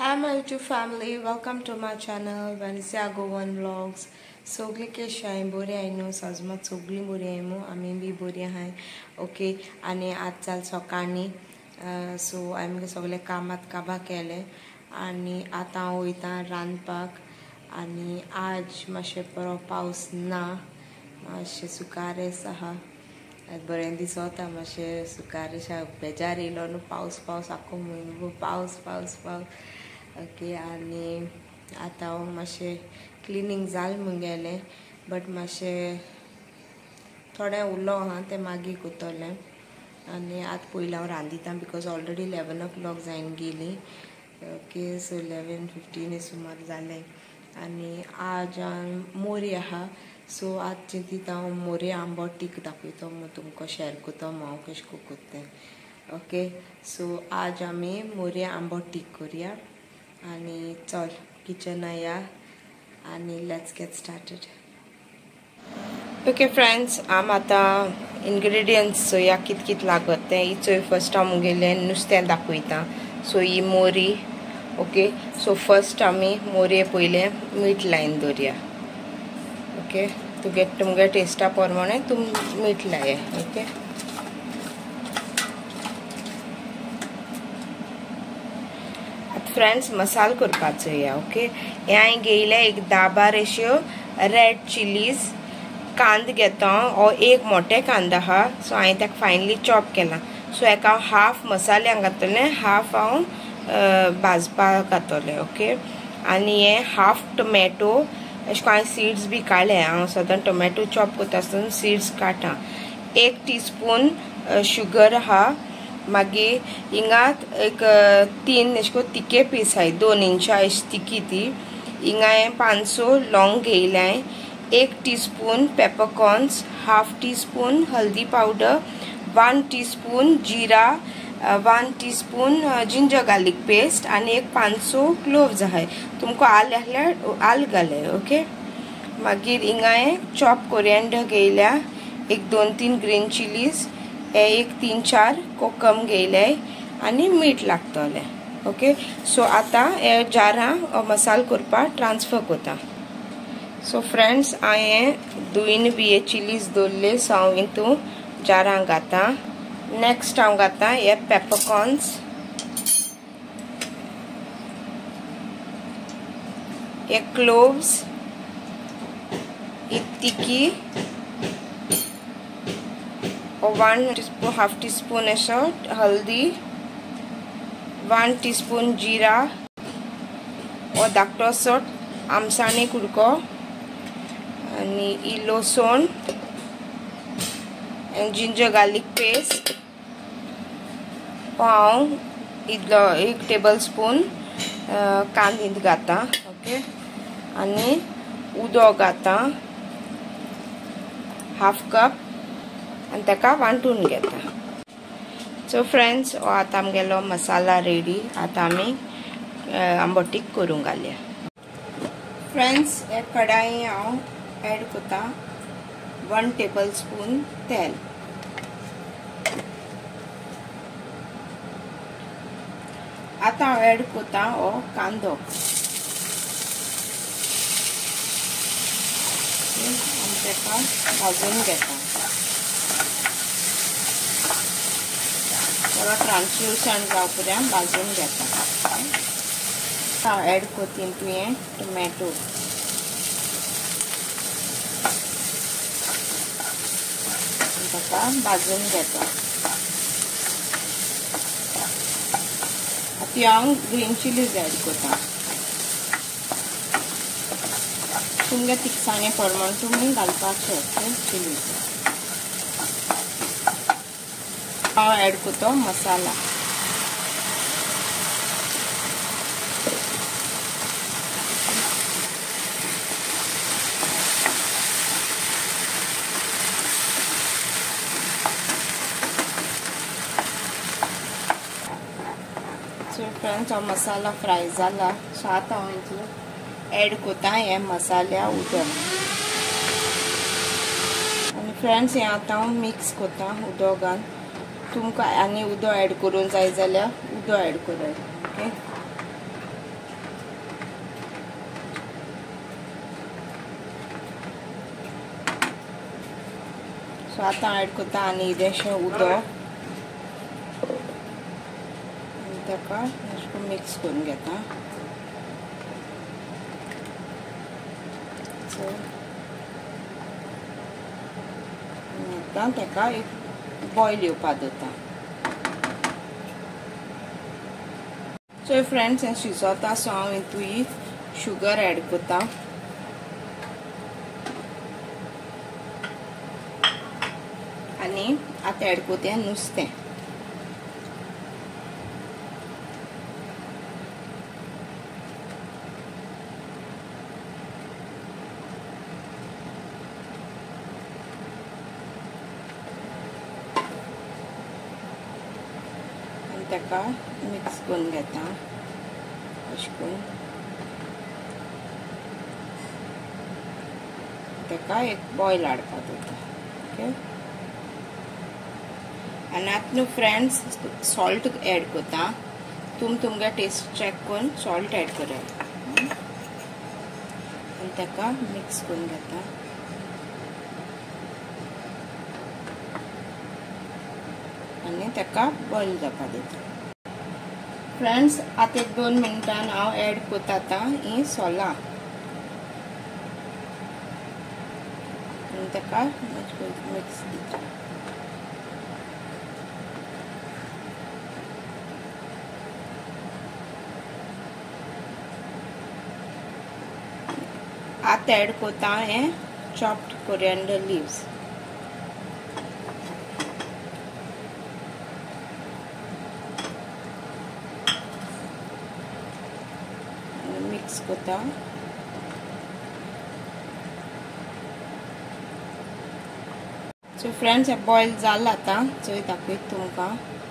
Hi my YouTube family, welcome to my channel Vanessa Gowan Vlogs. सगळी कशी आहे बरी आहे न्हू सजमात सगळी बरी आहे मू आमी बी बरी आहे ओके आनी आज चाल सकाळी सो आमी सगळे कामात केले आनी आतां हांव वयता रांदपाक आनी आज मातशें बरो पावस ना मातशें सुकारेस आहा बरें दिसता मातशें सुकारेस बेजार येयलो न्हू पावस आख्खो म्हयनो पावस ओके आनी आतां हांव मातशें क्लिनींग जालें म्हगेलें बट मातशें थोडें उरलो आहा तें मागीर करतलें आनी आतां पयलीं हांव रांदिता बिकॉज ऑलरेडी 11 o'clock जायन गेली ओके सो 11:15 सुमार जालें आनी आज मोरी आहा सो आज चिंतीत हांव मोरी आंबट तीख दाखयता तुमकां शेअर करता हांव कशें करून करता ओके सो आज आमी मोरी आंबट तीख करुया आनी चल किचन या आनी let's get started okay friends आम आतां इंग्रेडियंट्स चोया कित लागत तें चोय फर्स्ट हांव मुगेलें नुस्तें दाखयता सो ही मोरी ओके सो फर्स्ट आमी मोरये पयलें मीठ लायन दवरया ओके तुमगे टेस्टा प्रमाणे तुम मीठ लाये ओके फ्रेंड्स मसाला करपाचो या ओके हे हांवें घेयले एक 10-12 अश्यो रेड चिलीज कांदे घेता हो एक मोठे कांदो आहा सो हांवें ताका फायनली चॉप केला सो हेका हांव हाफ मसाल्याक घातलें हाफ हांव भाजपाक घातलें ओके आनी हे हाफ टोमॅटो अशें करून हांवें सीड्स बी काडले हांव सदां टोमॅटो चॉप करता आसतना सीड्स काडटा 1 टीस्पून शुगर आहा मागीर हिंगात एक 3 अशे करून तिके पीस आहाय 2 इंचां अशी तिकी ती हिंगा हांवें 500 लॉंग घेयलाय 1 टीस्पून पेपरकॉर्न्स हाफ टीस्पून हल्दी पावडर 1 टीस्पून जीरा 1 टीस्पून जिंजर गार्लिक पेस्ट आनी एक 500 क्लोव्स आहाय तुमकां आल आहल्यार आल घाले ओके मागीर हिंगा हांवें चॉप कोरिएंडर घेयल्या एक 2-3 ग्रीन चिलीज एक 3-4 कोकम घेयले आनी मीठ लागतले ओके सो आतां हे जारां मसालो करपाक ट्रान्सफर करता सो फ्रेंड्स हांवें धुयन बी हे चिलीज दवरले सो हांव हितून जारां घाता नेक्स्ट हांव घाता हे पेपरकॉर्न्स हे क्लोव्स ही तिकी 1 टीस्पून हाफ टीस्पून ऐसा हल्दी 1 टीस्पून जीरा और धाकटो सो आमसानी कुडको आनी लसूण जिंजर गार्लिक पेस्ट हांव इतलो 1 टेबल स्पून कांदे घाता ओके आनी उदक घाता हाफ कप आनी ताका वांटून घेता सो फ्रेंड्स आतां आमगेलो मसाला रेडी आतां आमी आंबटीक करूंक घालया फ्रेंड्स हे कढाई हांव एड करता 1 टेबल स्पून तेल आतां हांव एड करता हो कांदो आनी ताका भाजून घेता थोड़ा ट्रांसलूसंट जावपर्यंत भाजून घेता हांव एड करता तुवें टोमॅटो ताका भाजून घेता आतां हांव ग्रीन चिलीज एड करता तुमगे तिखसाणे प्रमाण तुमी घालपाक शकता चिलीज हांव एड करता मसाला सो फ्रेंड्स हो मसाला फ्राय जाला सो आतां हांव हितून एड करता हे मसाल्या उदक आनी फ्रेंड्स हे आतां हांव मिक्स करता उदक घालून तुमकां आनी उदक एड करूंक जाय जाल्यार उदक एड करात ओके सो आतां ऍड करता आनी इल्लेशें उदक ताका मिक्स करून घेता. सो आतां ताका एक बॉयल येवपाक दवरता. सो फ्रेंड्स हें शिजोता सो हांव हितून शुगर ऍड करता. आनी आतां ऍड करता नुस्तें. ताका मिक्स करून घेता अशें करून. ताका एक बॉयल हाडपाक दवरता. ओके आनी आतां न्हू फ्रेंड्स सॉल्ट ऍड करता. तुमगे टेस्ट चेक करून सॉल्ट ऍड करात आनी ताका मिक्स करून घेता. आनी ताका बॉयल जावपाक दिता. फ्रेंड्स आतां 1-2 मिनटान हांव ऍड करता आतां ही सोलां आनी ताका मिक्स दिता. आतां ऍड करता हे चॉप्ड कोरिएंडर लीव्स. मिक्स करता. सो फ्रेंड्स हे बॉयल जाला आतां चोय दाखयत तुमकां.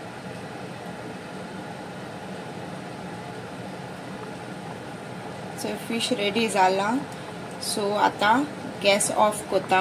सो फिश रेडी जाला. सो आतां गॅस ऑफ करता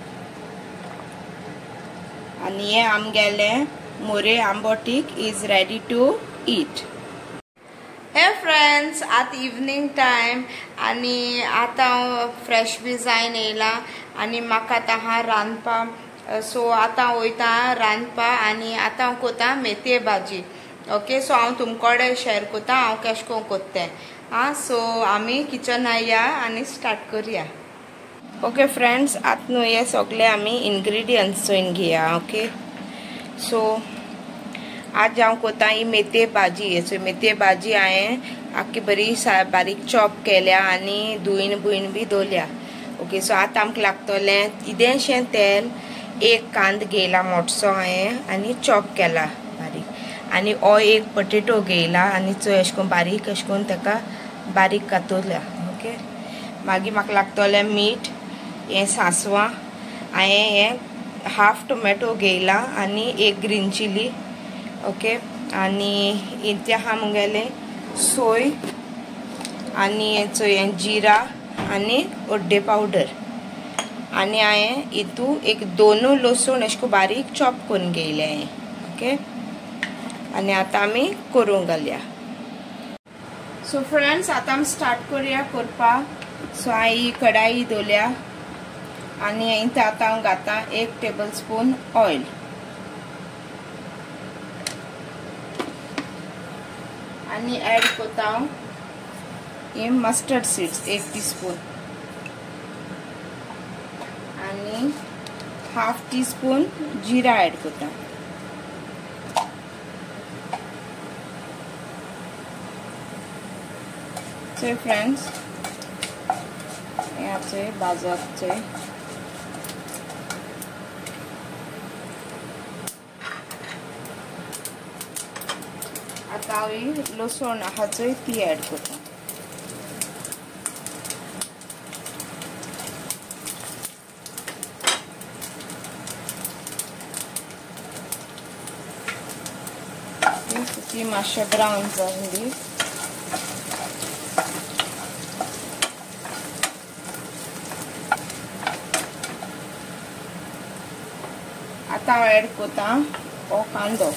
आनी हे आमगेले मोरे आंबोटीक इज रेडी टू ईट. हे फ्रेंड्स आतां इवनिंग टायम आनी आतां हांव फ्रेश बी जावन येयला आनी म्हाका आतां हां रांदपा. सो आतां वयता रांदपा आनी आतां हांव करता मेथये भाजी. ओके सो हांव तुमकोडे शेअर करता हांव केश कोन कोत्तें. सो आमी किचनान या आनी स्टार्ट करुया. ओके फ्रेंड्स आतां न्हू हे सगळे आमी इंग्रेडियंट्स चोयन घेया. ओके सो आज हांव कोता ही मेथये भाजी. सो मेथये भाजी हांवें आख्खी बरी बारीक चॉप केल्या आनी धुयन बुयन बी दवरल्या. ओके सो आतां आमकां लागतलें इल्लेशें तेल. एक कांदो घेयला मोठसो हांवें आनी चॉप केला बारीक. आनी हो एक पोटेटो घेयला आनी चोय अशें करून बारीक अशें करून ताका बारीक कातरल्या. ओके मागीर म्हाका लागतलें मीठ. हें सांसवां हांवें हें हाफ टोमॅटो घेयला आनी एक ग्रीन चिली. ओके आनी इतलें आहा मुगेलें सोय आनी हें जिरा आनी हळदी पावडर. आनी हांवें हितू एक 2 लसूण अशें करून बारीक चॉप करून घेयले हांवें. ओके आनी आतां आमी करूंक घालया. सो फ्रेंड्स आतां आमी स्टार्ट करुया करपाक. सो हांवें ही कढाई दवरल्या आनी आतां हांव घालता 1 टेबल स्पून ऑयल. आनी ऍड करता हांव हे मस्टर्ड सीड्स 1 टीस्पून आनी हाफ टीस्पून जिरा ऍड करता. सो फ्रेंड्स हे आमचे भाजपचे. आतां हांव ही लसूण आहा चोय ती ऍड करता. ती मातशें ब्रावन जाली. आतां हांव ऍड करता हो कांदो.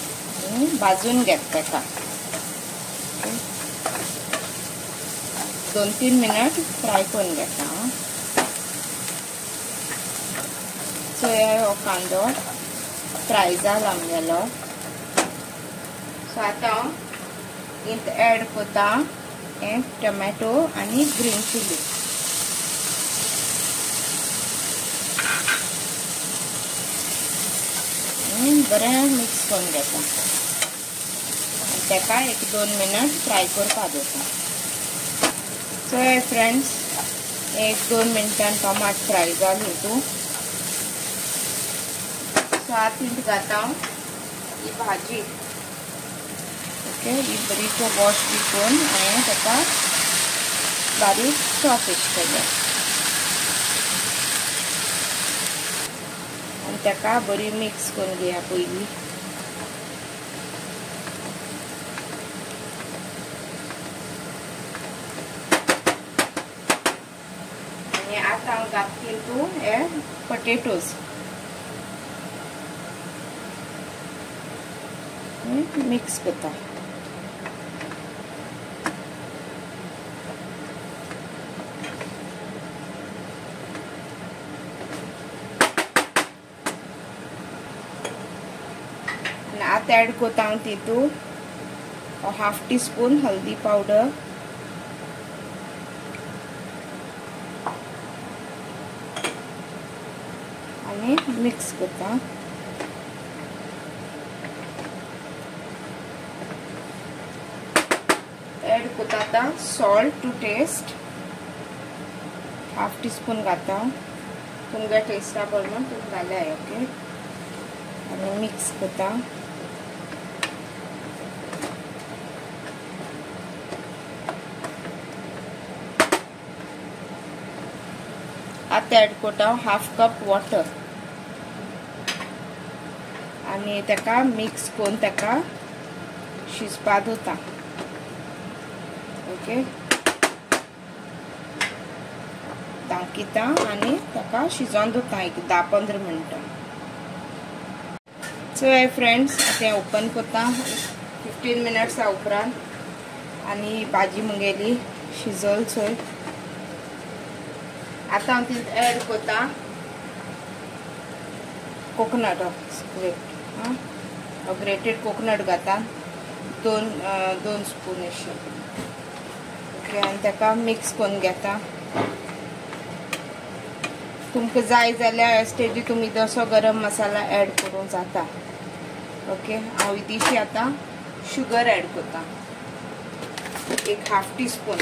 भाजून घेता ताका. 2-3 मिनट फ्राय करून घेता। सो हो कांदो फ्राय जाला आमगेलो। सो आतां हांव इंत ऍड करता हे टोमॅटो आनी ग्रीन चिली। बरें मिक्स करून घेता आनी तेका 1-2 मिनट फ्राय करपा दवरता। सो हे फ्रेंड्स 1-2 मिनटान टोमाट फ्राय जाली हितू। सो आतां हितून घालता हांव ही भाजी। ओके, ही बरी वॉश बी करून हांवें तेका बारीक चॉप केल्या आनी तेका बरी मिक्स करून घेया पयलीं। आनी आतां हांव घालता हितून हे पोटेटोज मिक्स करता। आतां ऍड करता हांव तितून 1/2 टीस्पून हल्दी पावडर, आनी मिक्स करता। ऍड करता आतां सॉल्ट टू टेस्ट 1/2 टीस्पून घालता तुमगे टेस्टा प्रमाण तुम्ही घाल्याय। ओके, आनी मिक्स करता। आतां ऍड करता 1/2 कप वॉटर आनी तेका मिक्स करून तेका शिजपा दवरता। ओके, धांकिता आनी तेका शिजोवन दवरता 10-15 मिनटां। सो हे फ्रेंड्स आतां ओपन करता 15 मिनट्सा उपरांत आनी भाजी मुगेली शिजल चोय। आतां हांव तितून ऍड करता कोकोनट ग्रेटेड कोकोनट घालता 2 स्पून अशें। ओके, आनी तेका मिक्स करून घेता। तुमकां जाय जाल्यार ह्या स्टेजी तुमी जसो गरम मसाला ऍड करूं जाता। ओके, हांव इल्लीशी आतां शुगर ऍड करता 1/2 टीस्पून।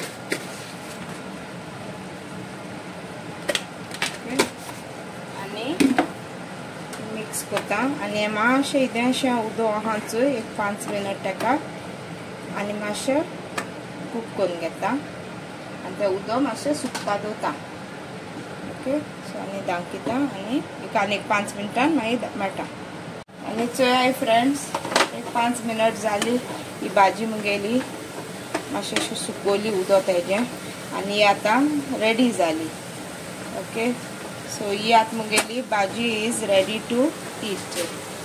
मिक्स करता आनी मातशें इल्लेशें उदक आहा चोय 5 मिनट तेका आनी मातशें कूक करून घेता आनी तें उदक मातशें सुकपा दवरता। ओके, सो आनी धांकिता आनी आनी 5 मिनटान मागीर मेळटा। आनी चोय फ्रेंड्स 5 मिनट जाली ही भाजी मुगेली मातशें अशी सुकोवली उदक तेजें आनी ही आतां रेडी जाली। ओके, सो ही आतां मुगेली भाजी is ready to eat.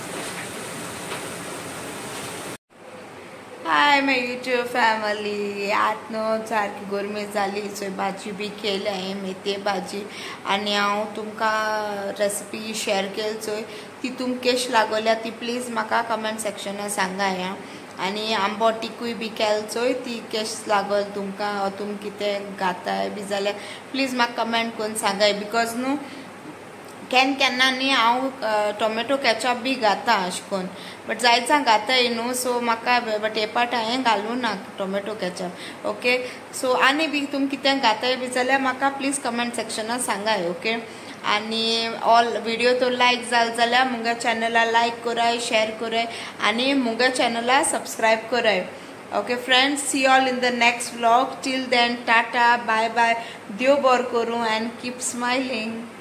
Hi my YouTube family, आत न्हू सारकी गरमी जाली सो भाजी बी केली हांवें मेथये भाजी आनी हांव तुमकां रेसिपी शेअर केली चोय ती तुमकां कशी लागल्या ती प्लीज म्हाका कमेंट सेक्शनान सांगाय आनी आंबो टिकूय बी केल चोय ती कशी लागल तुमकां तुम कितें घाताय बी जाल्यार प्लीज म्हाका कमेंट करून सांगाय। बिकॉज न्हू केन्ना न्ही हांव टोमॅटो केचप बी घाता अशें करून बट जायचां घाताय न्हू सो म्हाका बट हे पाट हांवें घालूं ना टोमॅटो केचप। ओके, सो आनी बी तुमी कितें घाताय बी जाल्यार म्हाका प्लीज कमेंट सेक्शनान सांगाय। ओके, आनी ऑल व्हिडिओ तो लायक जाल जाल्यार मुगे चॅनला लायक कराय, शेअर कराय आनी मुगे चॅनला सबस्क्रायब कराय। Okay friends, see all in the next vlog. Till then tata, bye bye, देव बरो करूं एंड कीप स्माइलिंग।